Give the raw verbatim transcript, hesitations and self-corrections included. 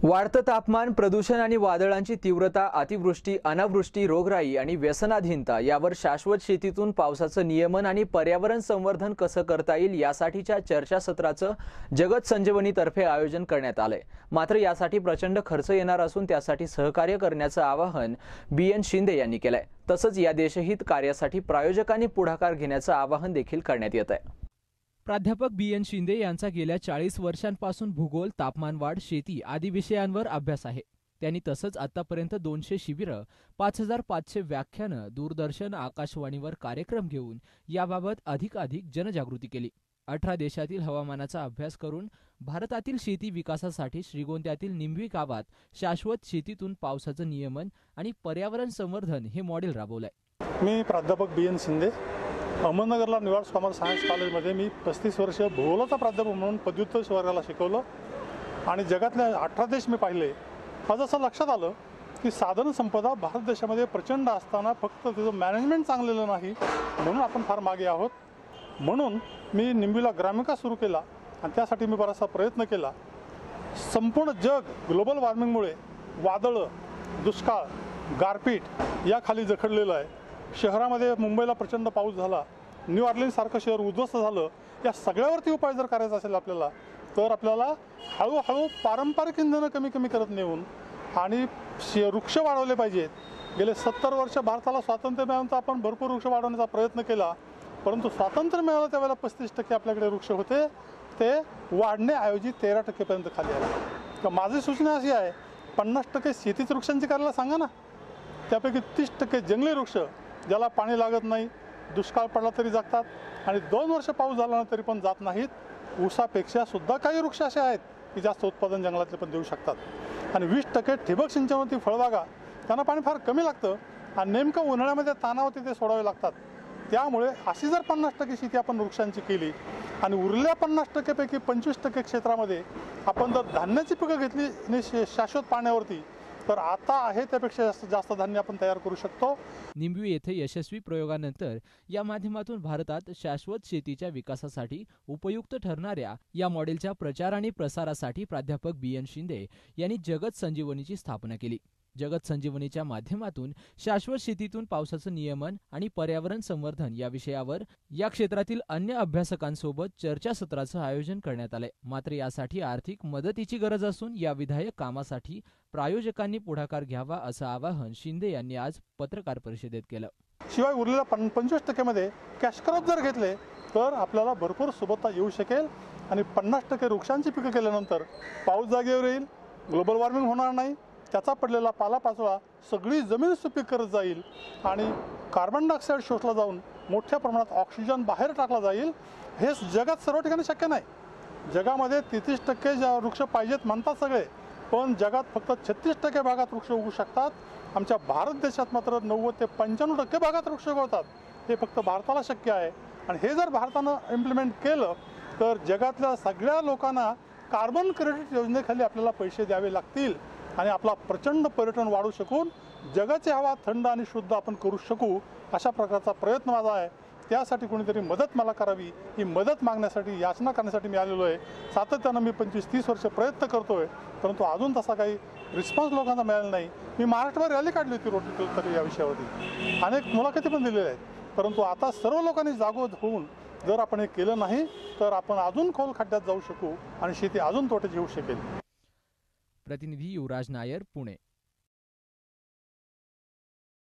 वाढतं तापमान, प्रदूषण आणि वादळांची तीव्रता, अतिवृष्टी, अनावृष्टी, रोगराई आणि व्यसनाधीनता यावर शाश्वत शेतीतून पावसाचं नियमन आणि पर्यावरण संवर्धन कसं करता येईल यासाठीच्या चर्चासत्राचं जगत संजीवनीतर्फे आयोजन करण्यात आलंय। मात्र यासाठी प्रचंड खर्च येणार असून त्यासाठी सहकार्य करण्याचं आवाहन बी एन शिंदे यांनी केलंय। तसंच या देशहित कार्यासाठी प्रायोजकांनी पुढाकार घेण्याचं आवाहन देखील करण्यात येत आहे। प्राध्यापक बी एन शिंदे यांचा गेल्या चाळीस वर्षांपासून भूगोल, तापमानवाढ, शेती आदी विषयांवर अभ्यास आहे। त्यांनी तसंच आतापर्यंत दोनशे शिबिरं, पाच हजार पाचशे व्याख्यानं, दूरदर्शन, आकाशवाणीवर कार्यक्रम घेऊन याबाबत अधिकाधिक जनजागृती केली। अठरा देशातील हवामानाचा अभ्यास करून भारतातील शेती विकासासाठी श्रीगोंद्यातील निंबवी गावात शाश्वत शेतीतून पावसाचं नियमन आणि पर्यावरण संवर्धन हे मॉडेल राबवलंय। मी प्राध्यापक बी एन शिंदे, अहमदनगरला न्यू आर्ट्स कॉमर्स सायन्स कॉलेजमध्ये मी पस्तीस वर्ष भूगोलाचा प्राध्यापक म्हणून पदव्युत्तर वर्गाला शिकवलं आणि जगातले अठरा देश मी पाहिले। आज असं लक्षात आलं की साधन संपदा भारत देशामध्ये प्रचंड असताना फक्त त्याचं मॅनेजमेंट चांगलेलं नाही म्हणून आपण फार मागे आहोत। म्हणून मी निंबवीला ग्रामिका सुरू केला आणि त्यासाठी मी बराचसा प्रयत्न केला। संपूर्ण जग ग्लोबल वॉर्मिंगमुळे वादळं, दुष्काळ, गारपीट याखाली जखडलेलं आहे। शहरामध्ये मुंबईला प्रचंड पाऊस झाला, न्यू ऑर्लिन्स सारखं शहर उद्ध्वस्त झालं। या सगळ्यावरती उपाय जर करायचा असेल आपल्याला तर आपल्याला हळूहळू पारंपरिक इंधनं कमी कमी करत नेऊन आणि वृक्ष वाढवले पाहिजेत। गेले सत्तर वर्ष भारताला स्वातंत्र्य मिळाल्यानंतर आपण भरपूर वृक्ष वाढवण्याचा प्रयत्न केला, परंतु स्वातंत्र्य मिळालं त्यावेळेला पस्तीस टक्के आपल्याकडे वृक्ष होते, ते वाढण्याऐवजी तेरा टक्केपर्यंत खाली आले। तर माझी सूचना अशी आहे, पन्नास टक्के शेतीच वृक्षांची करायला सांगा ना, त्यापैकी तीस टक्के जंगली वृक्ष ज्याला पाणी लागत नाही, दुष्काळ पडला तरी जगतात आणि दोन वर्ष पाऊस झाला ना तरी पण जात नाहीत। ऊसापेक्षा सुद्धा काही वृक्ष असे आहेत की जास्त उत्पादन जंगलातले पण देऊ शकतात। आणि वीस टक्के ठिबक सिंचनावरती फळबागा, त्यांना पाणी फार कमी लागतं आणि नेमकं उन्हाळ्यामध्ये तानावरती ते सोडावे लागतात। त्यामुळे अशी जर पन्नास टक्के शेती आपण वृक्षांची केली आणि उरलेल्या पन्नास टक्केपैकी पंचवीस टक्के क्षेत्रामध्ये आपण जर धान्याची पिकं घेतली शाश्वत पाण्यावरती तर आता आहे त्यापेक्षा जास्त जास्त धान्य आपण तयार करू शकतो। निंबवी येथे यशस्वी प्रयोगानंतर या माध्यमातून भारतात शाश्वत शेतीच्या विकासासाठी उपयुक्त ठरणाऱ्या या मॉडेलच्या प्रचार आणि प्रसारासाठी प्राध्यापक बी एन शिंदे यांनी जगत संजीवनीची स्थापना केली। जगत संजीवनीच्या माध्यमातून शाश्वत शेतीतून पावसाचं नियमन आणि पर्यावरण संवर्धन या विषयावर या क्षेत्रातील अन्य अभ्यासकांसोबत चर्चासत्राचं आयोजन करण्यात आलंय। मात्र यासाठी आर्थिक मदतीची गरज असून या विधायक कामासाठी प्रायोजकांनी पुढाकार घ्यावा असं आवाहन शिंदे यांनी आज पत्रकार परिषदेत केलं। शिवाय उरलेल्या पंचवीस टक्क्यामध्ये कॅश क्रॉप जर घेतले तर आपल्याला भरपूर सुबत्ता येऊ शकेल आणि पन्नास टक्के वृक्षांची पिकं केल्यानंतर पाऊस जागेवर येईल, ग्लोबल वॉर्मिंग होणार नाही, त्याचा पडलेला पालापाचोळा सगळी जमीन सुपीक करत जाईल आणि कार्बन डायऑक्साईड शोषला जाऊन मोठ्या प्रमाणात ऑक्सिजन बाहेर टाकला जाईल। हे जगात सर्व ठिकाणी शक्य नाही। जगामध्ये तेहतीस टक्के ज्या वृक्ष पाहिजेत म्हणतात सगळे, पण जगात फक्त छत्तीस टक्के भागात वृक्ष उगू शकतात। आमच्या भारत देशात मात्र नव्वद ते पंच्याण्णव टक्के भागात वृक्ष उगवतात। हे फक्त भारताला शक्य आहे आणि हे जर भारतानं इम्प्लिमेंट केलं तर जगातल्या सगळ्या लोकांना कार्बन क्रेडिट योजनेखाली आपल्याला पैसे द्यावे लागतील आणि आपला प्रचंड पर्यटन वाढू शकून जगाची हवा थंड आणि शुद्ध आपण करू शकू, अशा प्रकारचा प्रयत्न माझा आहे। त्यासाठी कोणीतरी मदत मला करावी, ही मदत मागण्यासाठी, याचना करण्यासाठी मी आलेलो आहे। सातत्यानं मी पंचवीस तीस वर्ष प्रयत्न करतोय, परंतु अजून तसा काही रिस्पॉन्स लोकांना मिळाला नाही। मी महाराष्ट्रावर रॅली काढली होती रोटरी तरी या विषयावरती, अनेक मुलाखती पण दिलेल्या आहेत, परंतु आता सर्व लोकांनी जागृत होऊन जर आपण हे केलं नाही तर आपण अजून खोल खड्ड्यात जाऊ शकू आणि शेती अजून तोट्यात येऊ शकेल। प्रतिनिधी युवराज नायर, पुणे।